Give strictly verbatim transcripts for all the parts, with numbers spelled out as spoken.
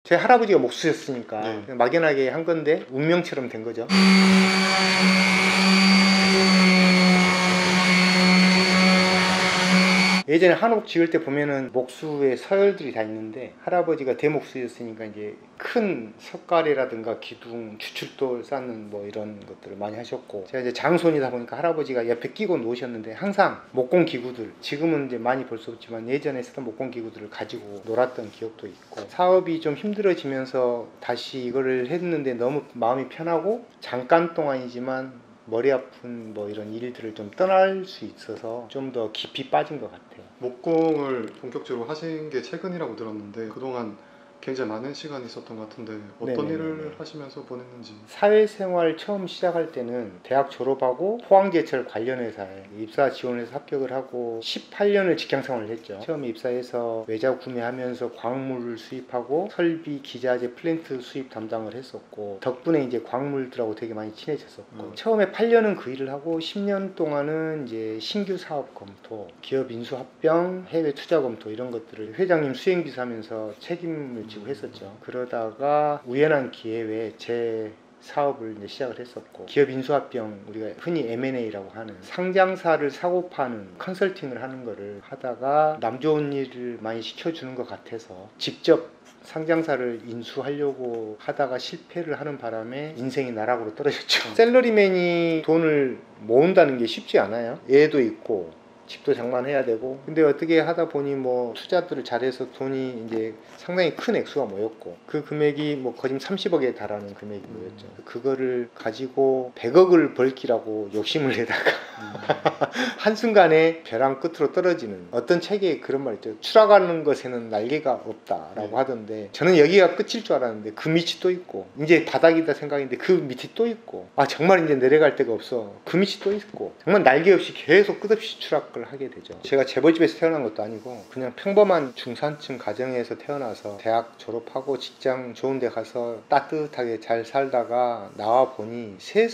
제 할아버지가 목수였으니까 네. 막연하게 한 건데 운명처럼 된 거죠. 예전에 한옥 지을 때 보면은 목수의 서열들이 다 있는데 할아버지가 대목수였으니까 이제 큰 석가래라든가 기둥, 추출돌 쌓는 뭐 이런 것들을 많이 하셨고, 제가 이제 장손이다 보니까 할아버지가 옆에 끼고 놓으셨는데 항상 목공 기구들, 지금은 이제 많이 볼 수 없지만 예전에 쓰던 목공 기구들을 가지고 놀았던 기억도 있고, 사업이 좀 힘들어지면서 다시 이거를 했는데 너무 마음이 편하고 잠깐 동안이지만 머리 아픈 뭐 이런 일들을 좀 떠날 수 있어서 좀 더 깊이 빠진 것 같아요. 목공을 본격적으로 하신 게 최근이라고 들었는데 그동안 굉장히 많은 시간이 있었던 것 같은데 어떤 네네네네. 일을 하시면서 보냈는지. 사회생활 처음 시작할 때는 대학 졸업하고 포항제철 관련 회사에 입사 지원해서 합격을 하고 십팔 년을 직장생활을 했죠. 처음에 입사해서 외자 구매하면서 광물을 수입하고 설비, 기자재, 플랜트 수입 담당을 했었고, 덕분에 이제 광물들하고 되게 많이 친해졌었고, 음. 처음에 팔 년은 그 일을 하고 십 년 동안은 이제 신규 사업 검토, 기업 인수 합병, 해외 투자 검토 이런 것들을 회장님 수행비서 하면서 책임을 지고 했었죠. 그러다가 우연한 기회에 제 사업을 이제 시작을 했었고, 기업 인수합병, 우리가 흔히 엠 앤 에이라고 하는 상장사를 사고 파는 컨설팅을 하는 거를 하다가 남 좋은 일을 많이 시켜주는 것 같아서 직접 상장사를 인수하려고 하다가 실패를 하는 바람에 인생이 나락으로 떨어졌죠. 셀러리맨이 돈을 모은다는 게 쉽지 않아요. 애도 있고 집도 장만해야 되고, 근데 어떻게 하다 보니 뭐 투자들을 잘해서 돈이 이제 상당히 큰 액수가 모였고, 그 금액이 뭐 거진 삼십억에 달하는 금액이 모였죠. 그거를 가지고 백억을 벌기라고 욕심을 내다가 한순간에 벼랑 끝으로 떨어지는, 어떤 책에 그런 말 있죠. 추락하는 것에는 날개가 없다라고 네. 하던데, 저는 여기가 끝일 줄 알았는데 그 밑이 또 있고, 이제 바닥이다 생각했는데 그 밑이 또 있고, 아 정말 이제 내려갈 데가 없어, 그 밑이 또 있고, 정말 날개 없이 계속 끝없이 추락을 하게 되죠. 제가 재벌집에서 태어난 것도 아니고 그냥 평범한 중산층 가정에서 태어나서 대학 졸업하고 직장 좋은 데 가서 따뜻하게 잘 살다가 나와 보니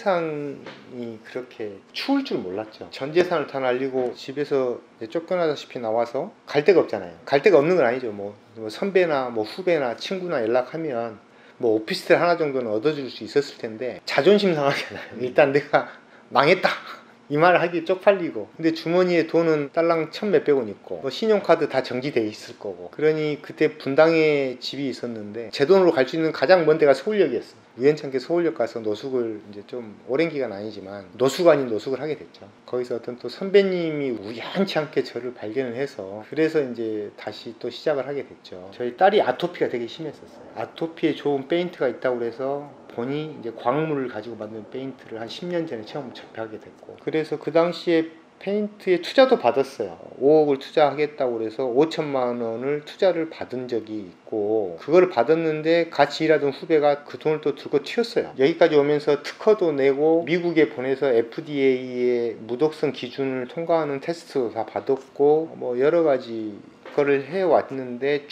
세상이 그렇게 추울 줄 몰랐죠. 전 재산을 다 날리고 집에서 쫓겨나다시피 나와서 갈 데가 없잖아요. 갈 데가 없는 건 아니죠. 뭐, 뭐 선배나 뭐 후배나 친구나 연락하면 뭐 오피스텔 하나 정도는 얻어줄 수 있었을 텐데 자존심 상하잖아요. 일단 내가 망했다 이 말을 하기 쪽팔리고, 근데 주머니에 돈은 딸랑 천 몇백 원 있고 뭐 신용카드 다 정지돼 있을 거고, 그러니 그때 분당에 집이 있었는데 제 돈으로 갈 수 있는 가장 먼 데가 서울역이었어요. 우연찮게 서울역 가서 노숙을 이제 좀 오랜 기간 아니지만 노숙 아닌 노숙을 하게 됐죠. 거기서 어떤 또 선배님이 우연치 않게 저를 발견을 해서, 그래서 이제 다시 또 시작을 하게 됐죠. 저희 딸이 아토피가 되게 심했었어요. 아토피에 좋은 페인트가 있다고 그래서 보니 이제 광물을 가지고 만든 페인트를 한 십 년 전에 처음 접하게 됐고, 그래서 그 당시에 페인트에 투자도 받았어요. 오억을 투자하겠다고 그래서 오천만 원을 투자를 받은 적이 있고, 그걸 받았는데 같이 일하던 후배가 그 돈을 또 들고 튀었어요. 여기까지 오면서 특허도 내고 미국에 보내서 에프 디 에이의 무독성 기준을 통과하는 테스트도 다 받았고 뭐 여러 가지 거를 해왔는데,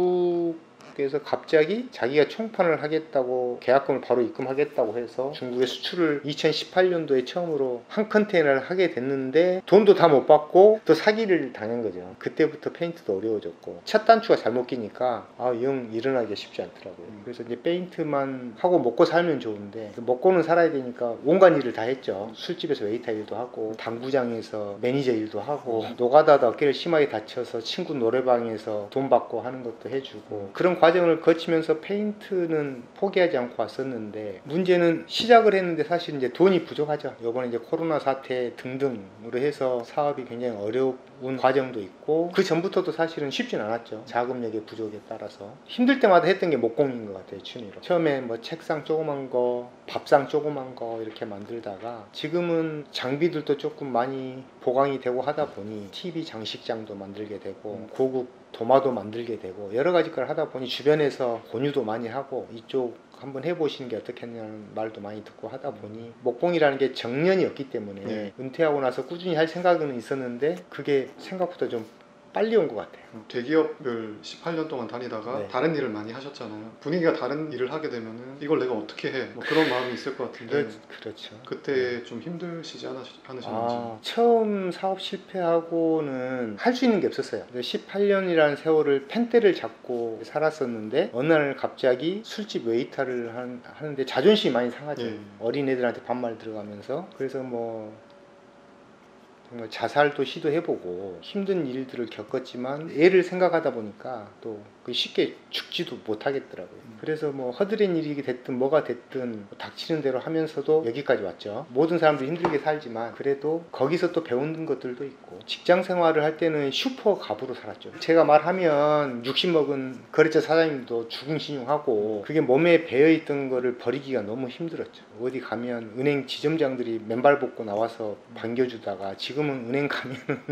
중국 그래서 갑자기 자기가 총판을 하겠다고 계약금을 바로 입금하겠다고 해서 중국에 수출을 이천십팔 년도에 처음으로 한 컨테이너를 하게 됐는데 돈도 다 못 받고 또 사기를 당한 거죠. 그때부터 페인트도 어려워졌고 첫 단추가 잘못 끼니까 아, 영 일어나기가 쉽지 않더라고요. 그래서 이제 페인트만 하고 먹고 살면 좋은데 먹고는 살아야 되니까 온갖 일을 다 했죠. 술집에서 웨이터 일도 하고 당구장에서 매니저 일도 하고, 노가다도 어깨를 심하게 다쳐서 친구 노래방에서 돈 받고 하는 것도 해주고, 그런 과정을 거치면서 페인트는 포기하지 않고 왔었는데, 문제는 시작을 했는데 사실 이제 돈이 부족하죠. 이번에 이제 코로나 사태 등등으로 해서 사업이 굉장히 어려운 과정도 있고, 그 전부터도 사실은 쉽진 않았죠. 자금력의 부족에 따라서 힘들 때마다 했던 게 목공인 것 같아요. 취미로 처음에 뭐 책상 조그만 거, 밥상 조그만 거 이렇게 만들다가 지금은 장비들도 조금 많이 보강이 되고 하다 보니 티비 장식장도 만들게 되고 고급 도마도 만들게 되고 여러 가지 걸 하다 보니 주변에서 권유도 많이 하고 이쪽 한번 해보시는 게 어떻겠냐는 말도 많이 듣고 하다 보니, 목공이라는 게 정년이 없기 때문에 네. 은퇴하고 나서 꾸준히 할 생각은 있었는데 그게 생각보다 좀 빨리 온 것 같아요. 대기업을 십팔 년 동안 다니다가 네. 다른 일을 많이 하셨잖아요. 분위기가 다른 일을 하게 되면은 이걸 내가 어떻게 해? 뭐 그런 마음이 있을 것 같은데 그렇, 그렇죠. 그때 좀 힘드시지 않으, 않으셨는지. 아, 처음 사업 실패하고는 할 수 있는 게 없었어요. 십팔 년이라는 세월을 펜대를 잡고 살았었는데 어느 날 갑자기 술집 웨이터를 한- 하는데 자존심이 많이 상하죠. 예. 어린애들한테 반말 들어가면서. 그래서 뭐 정말 자살도 시도해보고 힘든 일들을 겪었지만 애를 생각하다 보니까 또 쉽게 죽지도 못하겠더라고요. 그래서 뭐 허드렛 일이 됐든 뭐가 됐든 닥치는 대로 하면서도 여기까지 왔죠. 모든 사람들이 힘들게 살지만 그래도 거기서 또 배우는 것들도 있고, 직장 생활을 할 때는 슈퍼 갑으로 살았죠. 제가 말하면 육십 먹은 거래처 사장님도 죽음신용하고 그게 몸에 배어있던 거를 버리기가 너무 힘들었죠. 어디 가면 은행 지점장들이 맨발 벗고 나와서 반겨주다가 지금은 은행 가면은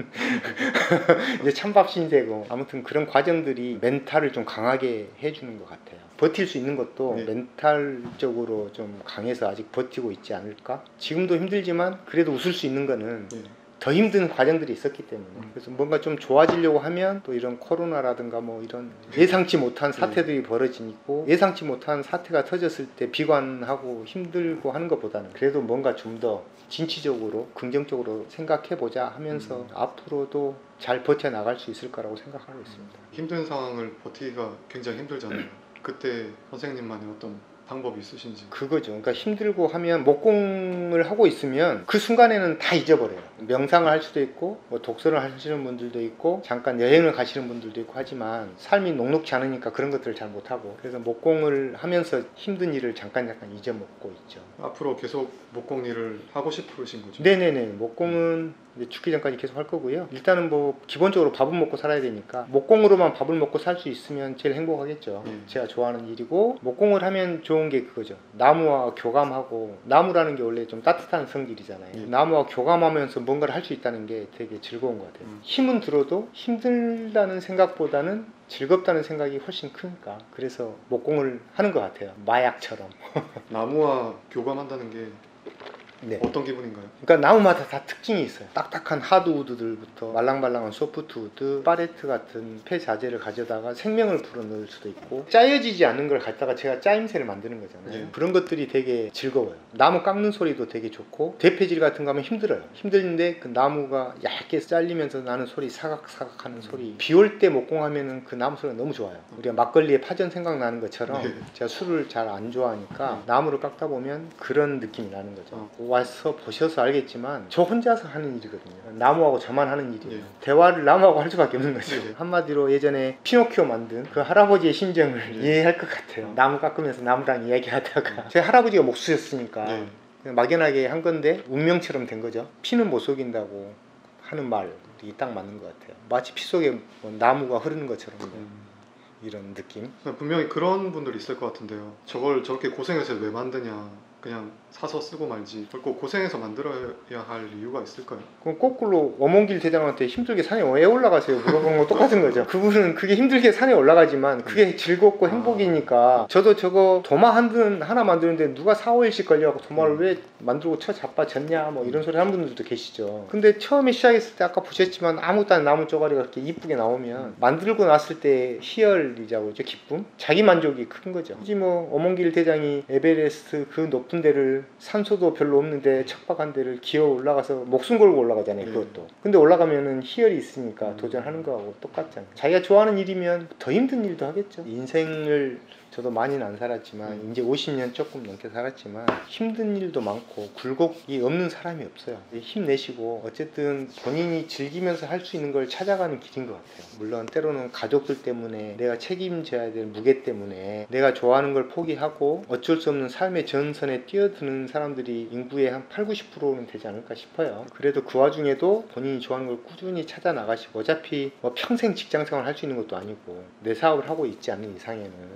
이제 찬밥 신세고, 아무튼 그런 과정들이 멘탈을 좀 강하게 해주는 것 같아요. 버틸 수 있는 것도 네. 멘탈적으로 좀 강해서 아직 버티고 있지 않을까? 지금도 힘들지만 그래도 웃을 수 있는 거는 예. 더 힘든 과정들이 있었기 때문에, 그래서 뭔가 좀 좋아지려고 하면 또 이런 코로나라든가 뭐 이런 예상치 못한 사태들이 벌어지고, 예상치 못한 사태가 터졌을 때 비관하고 힘들고 하는 것보다는 그래도 뭔가 좀 더 진취적으로 긍정적으로 생각해보자 하면서 음. 앞으로도 잘 버텨나갈 수 있을 거라고 생각하고 있습니다. 힘든 상황을 버티기가 굉장히 힘들잖아요. 그때 선생님만의 어떤 방법이 있으신지. 그거죠. 그러니까 힘들고 하면 목공을 하고 있으면 그 순간에는 다 잊어버려요. 명상을 할 수도 있고 뭐 독서를 하시는 분들도 있고 잠깐 여행을 가시는 분들도 있고 하지만 삶이 녹록지 않으니까 그런 것들을 잘 못하고, 그래서 목공을 하면서 힘든 일을 잠깐 잠깐 잊어먹고 있죠. 앞으로 계속 목공 일을 하고 싶으신 거죠? 네네네. 목공은 이제 죽기 전까지 계속 할 거고요. 일단은 뭐 기본적으로 밥은 먹고 살아야 되니까 목공으로만 밥을 먹고 살 수 있으면 제일 행복하겠죠. 음. 제가 좋아하는 일이고, 목공을 하면 좋은 게 그거죠. 나무와 교감하고, 나무라는 게 원래 좀 따뜻한 성질이잖아요. 음. 나무와 교감하면서 뭔가를 할 수 있다는 게 되게 즐거운 것 같아요. 음. 힘은 들어도 힘들다는 생각보다는 즐겁다는 생각이 훨씬 크니까 그래서 목공을 하는 것 같아요. 마약처럼. 나무와 교감한다는 게 네. 어떤 기분인가요? 그러니까 나무마다 다 특징이 있어요. 딱딱한 하드우드들부터 말랑말랑한 소프트우드, 파레트 같은 폐자재를 가져다가 생명을 불어넣을 수도 있고, 짜여지지 않는 걸 갖다가 제가 짜임새를 만드는 거잖아요. 네. 그런 것들이 되게 즐거워요. 나무 깎는 소리도 되게 좋고, 대패질 같은 거 하면 힘들어요. 힘든데 그 나무가 얇게 잘리면서 나는 소리, 사각사각 하는 소리, 비 올 때 목공하면은 그 나무 소리가 너무 좋아요. 우리가 막걸리에 파전 생각나는 것처럼 네. 제가 술을 잘 안 좋아하니까 나무를 깎다 보면 그런 느낌이 나는 거죠. 어. 와서 보셔서 알겠지만 저 혼자서 하는 일이거든요. 나무하고 저만 하는 일이에요. 네. 대화를 나무하고 할 수밖에 없는 거죠. 네. 한마디로 예전에 피노키오 만든 그 할아버지의 심정을 네. 이해할 것 같아요. 어. 나무 깎으면서 나무랑 이야기하다가 제 할아버지가 목수였으니까 네. 그냥 막연하게 한 건데 운명처럼 된 거죠. 피는 못 속인다고 하는 말이 딱 맞는 것 같아요. 마치 피 속에 뭐 나무가 흐르는 것처럼 음. 이런 느낌. 분명히 그런 분들이 있을 것 같은데요. 저걸 저렇게 고생해서 왜 만드냐, 그냥 사서 쓰고 말지. 꼭 고생해서 만들어야 할 이유가 있을까요? 그럼 거꾸로 어몽길 대장한테 힘들게 산에 왜 올라가세요? 물어보는 거 똑같은 거죠. 그분은 그게 힘들게 산에 올라가지만 그게 즐겁고 행복이니까. 저도 저거 도마 한 든 하나 만드는데 누가 사, 오 일씩 걸려갖고 도마를 왜 만들고 쳐 자빠졌냐 뭐 이런 소리 하는 분들도 계시죠. 근데 처음에 시작했을 때 아까 보셨지만 아무것도 안 나무 쪼가리가 그렇게 이쁘게 나오면 만들고 났을 때 희열이자고 있죠. 기쁨? 자기 만족이 큰 거죠. 굳이 뭐 어몽길 대장이 에베레스트 그 높은 데를 산소도 별로 없는데 척박한 데를 기어 올라가서 목숨 걸고 올라가잖아요. 네. 그것도. 근데 올라가면은 희열이 있으니까 도전하는 거하고 똑같잖아요. 자기가 좋아하는 일이면 더 힘든 일도 하겠죠. 인생을 저도 많이는 안 살았지만 음. 이제 오십 년 조금 넘게 살았지만 힘든 일도 많고 굴곡이 없는 사람이 없어요. 힘내시고 어쨌든 본인이 즐기면서 할 수 있는 걸 찾아가는 길인 것 같아요. 물론 때로는 가족들 때문에 내가 책임져야 될 무게 때문에 내가 좋아하는 걸 포기하고 어쩔 수 없는 삶의 전선에 뛰어드는 사람들이 인구의 한 팔, 구십 퍼센트는 되지 않을까 싶어요. 그래도 그 와중에도 본인이 좋아하는 걸 꾸준히 찾아 나가시고, 어차피 뭐 평생 직장생활 할 수 있는 것도 아니고 내 사업을 하고 있지 않는 이상에는 자기가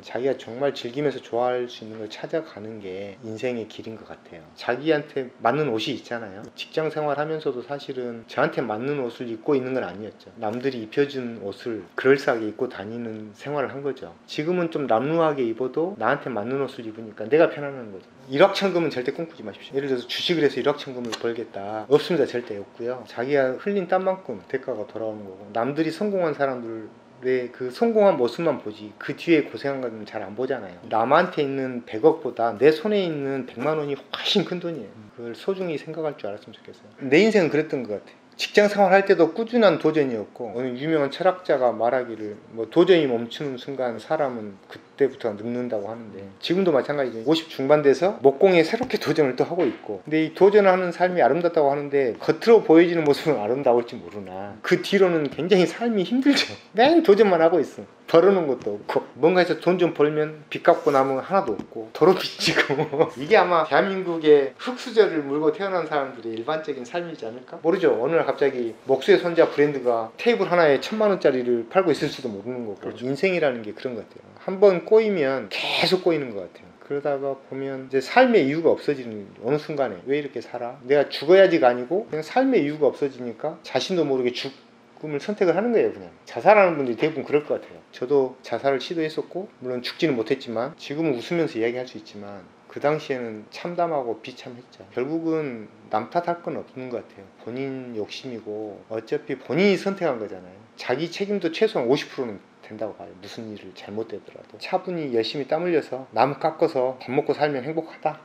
정말 즐기면서 좋아할 수 있는 걸 찾아가는 게 인생의 길인 것 같아요. 자기한테 맞는 옷이 있잖아요. 직장 생활하면서도 사실은 저한테 맞는 옷을 입고 있는 건 아니었죠. 남들이 입혀준 옷을 그럴싸하게 입고 다니는 생활을 한 거죠. 지금은 좀 남루하게 입어도 나한테 맞는 옷을 입으니까 내가 편안한 거죠. 일확천금은 절대 꿈꾸지 마십시오. 예를 들어서 주식을 해서 일확천금을 벌겠다, 없습니다. 절대 없고요. 자기가 흘린 땀만큼 대가가 돌아오는 거고, 남들이 성공한 사람들 그 성공한 모습만 보지 그 뒤에 고생한 건 잘 안 보잖아요. 남한테 있는 백억보다 내 손에 있는 백만 원이 훨씬 큰 돈이에요. 그걸 소중히 생각할 줄 알았으면 좋겠어요. 내 인생은 그랬던 것 같아요. 직장 생활할 때도 꾸준한 도전이었고, 어느 유명한 철학자가 말하기를 뭐 도전이 멈추는 순간 사람은 그때부터 늙는다고 하는데, 지금도 마찬가지죠. 오십 중반 돼서 목공에 새롭게 도전을 또 하고 있고, 근데 이 도전하는 삶이 아름답다고 하는데 겉으로 보여지는 모습은 아름다울지 모르나 그 뒤로는 굉장히 삶이 힘들죠. 맨 도전만 하고 있어. 벌어놓은 것도 없고, 뭔가 해서 돈 좀 벌면 빚 갚고 남은 하나도 없고 도로 빚지고 이게 아마 대한민국의 흙수저를 물고 태어난 사람들의 일반적인 삶이지 않을까? 모르죠. 어느 날 갑자기 목수의 손자 브랜드가 테이블 하나에 천만 원짜리를 팔고 있을 수도 모르는 거고. 그렇죠. 인생이라는 게 그런 것 같아요. 한번 꼬이면 계속 꼬이는 것 같아요. 그러다가 보면 이제 삶의 이유가 없어지는, 어느 순간에 왜 이렇게 살아? 내가 죽어야지가 아니고 그냥 삶의 이유가 없어지니까 자신도 모르게 죽 꿈을 선택을 하는 거예요. 그냥 자살하는 분들이 대부분 그럴 것 같아요. 저도 자살을 시도했었고, 물론 죽지는 못했지만 지금은 웃으면서 이야기할 수 있지만 그 당시에는 참담하고 비참했죠. 결국은 남 탓할 건 없는 것 같아요. 본인 욕심이고 어차피 본인이 선택한 거잖아요. 자기 책임도 최소한 오십 퍼센트는 된다고 봐요. 무슨 일을 잘못되더라도 차분히 열심히 땀 흘려서 남 깎아서 밥 먹고 살면 행복하다.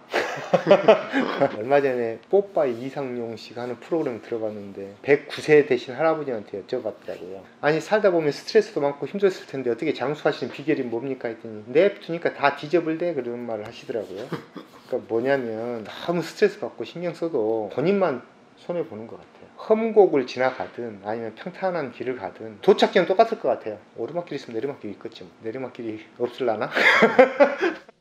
얼마 전에 뽀빠이 이상용 씨가 하는 프로그램 들어봤는데 백구 세 되신 할아버지한테 여쭤봤더라고요. 아니 살다 보면 스트레스도 많고 힘들었을 텐데 어떻게 장수하시는 비결이 뭡니까 했더니 냅두니까 다 뒤져볼래 그런 말을 하시더라고요. 그러니까 뭐냐면 너무 스트레스 받고 신경 써도 본인만 손해보는 것 같아요. 험곡을 지나가든 아니면 평탄한 길을 가든 도착지는 똑같을 것 같아요. 오르막길 있으면 내리막길이 있겠지 뭐. 내리막길이 없을라나?